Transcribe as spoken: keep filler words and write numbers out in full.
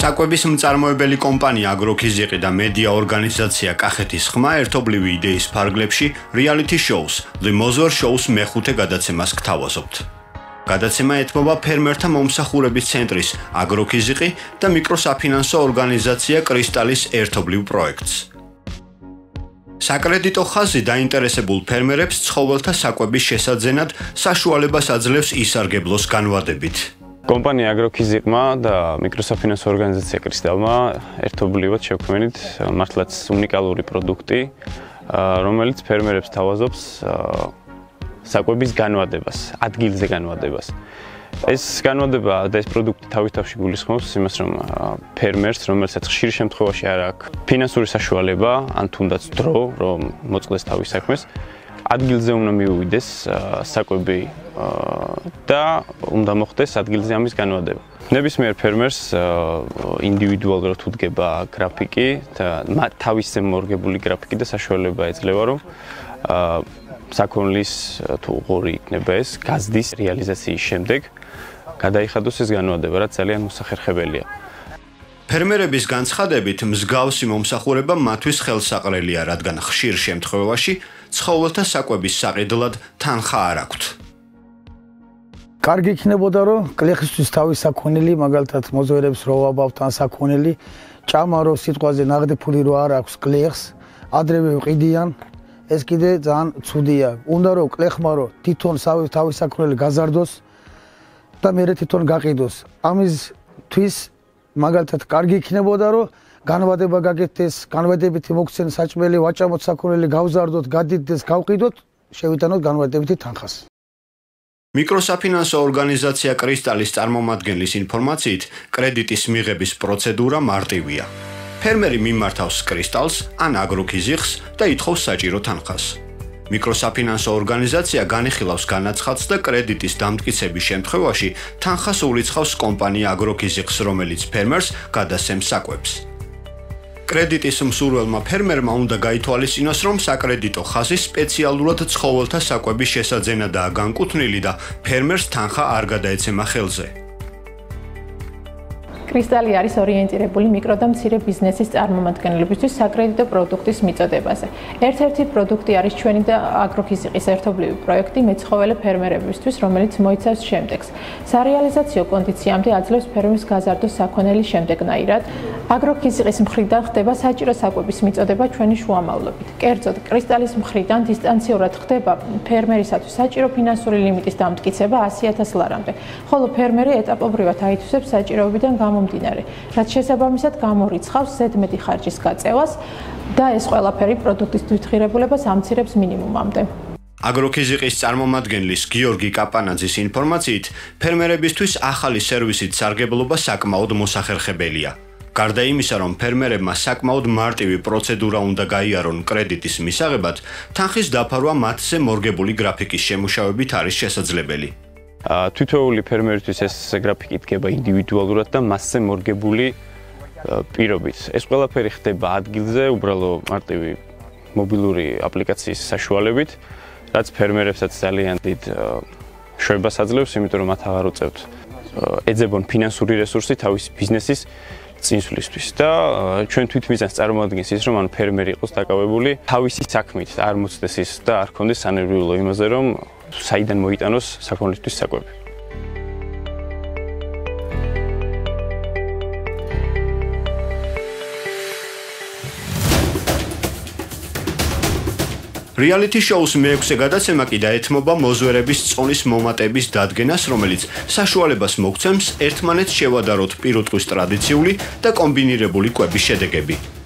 საკვების მწარმოებელი კომპანია აგროქიზიყი და მედია ორგანიზაცია კახეთის ხმა ერთობლივი იდეის ფარგლებში reality shows The Mozor Shows მეხუთე გადაცემას გთავაზობთ. გადაცემა ეთმობა ფერმერთა მომსახურების ცენტრის აგროქიზიყი და მიკროსაფინანსო ორგანიზაცია კრისტალის ერთობლივ პროექტს. საკრედიტო ხაზი დაინტერესებულ ფერმერებს ცხოველთა საკვების შესაძენად საშუალებას აძლევს ისარგებლოს განვადებით. კომპანია აგროქიზიყმა და მიკროსაფინანსო ორგანიზაცია კრისტალმა ერთობლივად შექმნით მართლაც უნიკალური პროდუქტი, რომელიც ფერმერებს თავაზობს საკვების განვადებას, ადგილზე განვადებას. ეს განვადება და ეს პროდუქტი თავის თავში გულისხმობს იმას, რომ ფერმერს, რომელსაც ხშირ შემთხვევაში არ აქვს ფინანსური საშუალება, ან თუნდაც დრო, რომ მოწყდეს თავის საქმეს, ადგილზე უნდა მიუვიდეს საკვები და უნდა მოხდეს ადგილზე ამის განვადება. ნებისმიერ ფერმერს ინდივიდუალურად უდგება გრაფიკი და თავისზე მორგებული გრაფიკი და საშუალება ეძლევა, რომ საქონლის თუ ღორი იქნება ეს გაზდის რეალიზაციის შემდეგ გადაიხადოს ეს განვადება, რაც ძალიან მოსახერხებელია. ფერმერების განცხადებით, მსგავსი მომსახურება მათთვის ხელსაყრელია, რადგან ხშირ შემთხვევაში ცხოველთა საკვების საყიდლად თანხა არ აქვთ. კარგი იქნებოდა, რომ კლეხისთვის თავის საქონელი, მაგალითად მოზოერებს რო ვაბავთ ან საქონელი, ჭამა რო სიტყვაზე ნაღდი ფული რო არ აქვს კლეხს, ადრევე ვყიდიან. ეს კიდე ძალიან ცუდია. უნდა რომ კლეხმა რო თვითონ თავის საქონელი გაზარდოს და მერე თვითონ გაყიდოს. ამისთვის მაგალითად კარგი იქნებოდა, რომ განვადება გაკეთდეს, განვადებითი მოგცენ საჭმელი, ვაჭამოთ საქონელი, გავზარდოთ, გადიდდეს, გავყიდოთ, შევიტანოთ განვადებითი თანხას. მიკროსაფინანსო ორგანიზაცია კრისტალის წარმომადგენლის ინფორმაციით, კრედიტის მიღების პროცედურა მარტივია. ფერმერი მიმართავს კრისტალს ან აგროქიზიყს და ითხოვს საჭირო თანხას. მიკროსაფინანსო ორგანიზაცია განიხილავს განაცხადს და კრედიტის დამტკიცების შემთხვევაში თანხას უliცხავს კომპანია აგროქიზიყს, რომელიც ფერმერს გადასცემს საკვებს. კრედიტის მსურველმა ფერმერმა უნდა გაითვალისწინოს, რომ საკრედიტო ხაზი სპეციალურად ცხოველთა საკვების შესაძენადაა განკუთვნილი და ფერმერს თანხა არ გადაეცემა ხელზე. კრისტალი არის ორიენტირებული მიკრო და მცირე ბიზნესის წარმომადგენლებისთვის საკრედიტო პროდუქტის მიწოდებაზე. ერთ-ერთი პროდუქტი არის ჩვენი და აგროქიზიყის ერთობლივი პროექტი მეცხოველე ფერმერებისთვის, რომელიც მოიცავს შემდეგს. სარეალიზაციო კონდიციამდე აძლევს ფერმერს გაზარდოს საქონელი შემდეგნაირად. აგროქიზიყის მხრიდან ხდება საჭირო საკვების მიწოდება ჩვენი შუამავლობით. კერძოდ, კრისტალის მხრიდან დისტანციურად ხდება ფერმერისათვის საჭირო ფინანსური ლიმიტის დამტკიცება ასი ათას ლარამდე, ხოლო ფერმერი ეტაპობრივად აითვისებს საჭიროებიდან გამომდინარე, რაც შესაბამისად გამორიცხავს ზედმეტი ხარჯის გაწევას და ეს ყველაფერი პროდუქტის თვითღირებულებას ამცირებს მინიმუმამდე. აგროქიზიყის წარმომადგენლის გიორგი კაპანაძის ინფორმაციით, ფერმერებისთვის ახალი სერვისით სარგებლობა საკმაოდ მოსახერხებელია. გარდა იმისა, რომ ფერმერებმა საკმაოდ მარტივი პროცედურა უნდა გაიარონ კრედიტის მისაღებად, თანხის დაფარვა მათზე მორგებული გრაფიკის შემუშავებით არის შესაძლებელი. თითოეული ფერმერისთვის ეს გრაფიკი იდგება ინდივიდუალურად და მასზე მორგებული პირობით. ეს ყველაფერი ხდება ადგილზე, უბრალო მარტივი მობილური აპლიკაციის საშუალებით, რაც ფერმერებსაც ძალიან დიდ შვებას აძლევს, იმიტომ რომ მათ აღარ უწევთ ეძებონ ფინანსური რესურსი თავისი ბიზნესის წინსვლისთვის და ჩვენ თვითმიზანს წარმოადგენს ის, რომ ან ფერმერი იყოს დაკავებული თავისი საქმით, არ მოწდეს ის და არ ქონდეს სანერვიულო იმაზე, რომ საიდან მოიტანოს საქონლისთვის საკვები. reality shows მეექვსე გადაცემა კი დაეთმობა მოზვერების წონის მომატების დადგენას, რომელიც საშუალებას მოგცემს ერთმანეთს შევადაროთ პირუტყვის ტრადიციული და კომბინირებული კვების შედეგები.